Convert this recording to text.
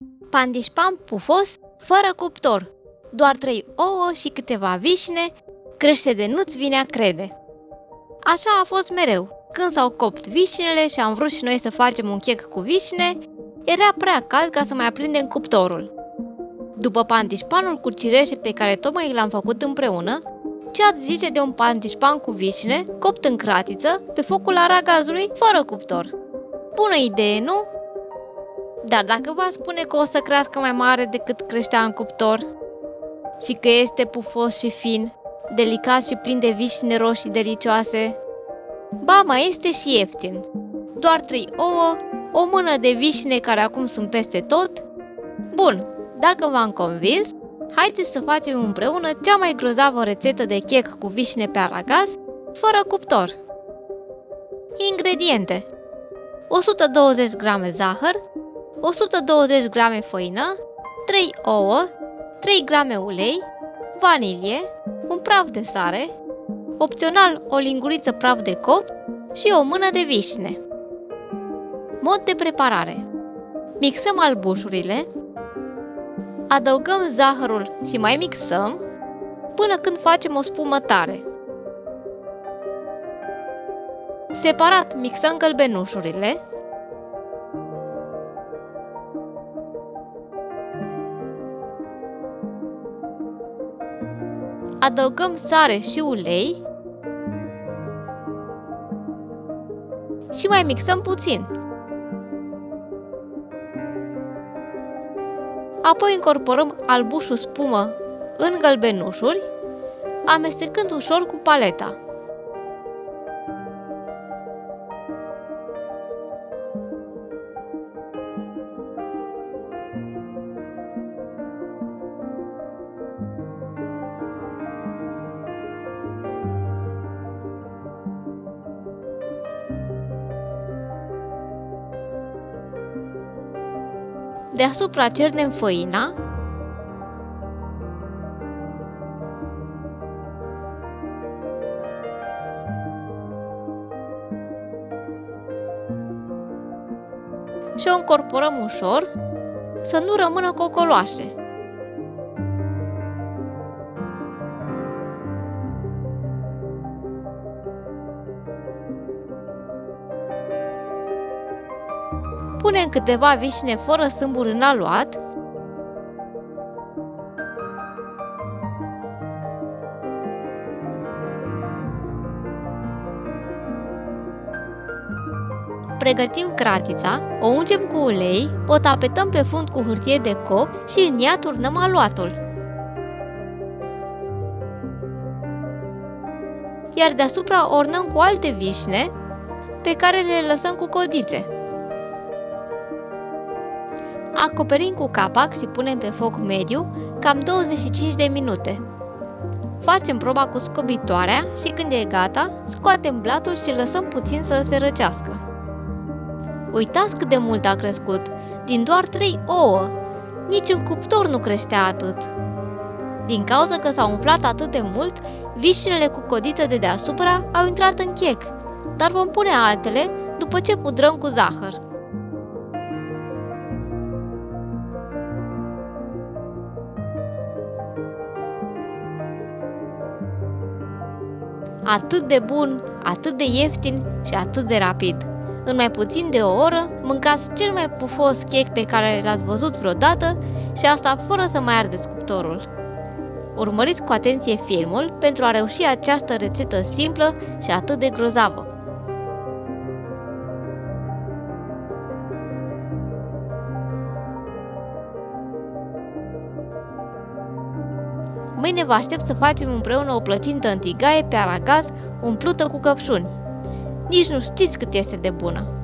Pandișpan pufos, fără cuptor, doar 3 ouă și câteva vișine, crește de nu-ți vine a crede. Așa a fost mereu. Când s-au copt vișinele și am vrut și noi să facem un chec cu vișine, era prea cald ca să mai aprindem cuptorul. După pandișpanul cu cireșe pe care tocmai l-am făcut împreună, ce ați zice de un pandișpan cu vișine, copt în cratiță, pe focul aragazului, fără cuptor? Bună idee, nu? Dar dacă v-aș spune că o să crească mai mare decât creștea în cuptor și că este pufos și fin, delicat și plin de vișine roșii delicioase, ba mai este și ieftin. Doar 3 ouă, o mână de vișine care acum sunt peste tot. Bun, dacă v-am convins, haideți să facem împreună cea mai grozavă rețetă de chec cu vișine pe aragaz, fără cuptor. Ingrediente: 120 g zahăr, 120 g făină, 3 ouă, 3 g ulei, vanilie, un praf de sare, opțional o linguriță praf de copt și o mână de vișine. Mod de preparare: mixăm albușurile, adăugăm zahărul și mai mixăm până când facem o spumă tare. Separat mixăm gălbenușurile, adăugăm sare și ulei și mai mixăm puțin. Apoi incorporăm albușul spumă în gălbenușuri, amestecând ușor cu paleta. Deasupra cernem făina, și o încorporăm ușor, să nu rămână cocoloașe. Punem câteva vișine fără sâmburi în aluat, pregătim cratița, o ungem cu ulei, o tapetăm pe fund cu hârtie de cop și în ea turnăm aluatul. Iar deasupra ornăm cu alte vișine pe care le lăsăm cu codițe. Acoperim cu capac și punem pe foc mediu cam 25 de minute. Facem proba cu scobitoarea și când e gata, scoatem blatul și lăsăm puțin să se răcească. Uitați cât de mult a crescut, din doar 3 ouă. Niciun cuptor nu creștea atât. Din cauza că s-au umflat atât de mult, vișinele cu codiță de deasupra au intrat în chec, dar vom pune altele după ce pudrăm cu zahăr. Atât de bun, atât de ieftin și atât de rapid. În mai puțin de o oră, mâncați cel mai pufos chec pe care l-ați văzut vreodată și asta fără să mai ardeți cuptorul. Urmăriți cu atenție filmul pentru a reuși această rețetă simplă și atât de grozavă. Mâine vă aștept să facem împreună o plăcintă în tigaie pe aragaz umplută cu căpșuni. Nici nu știți cât este de bună!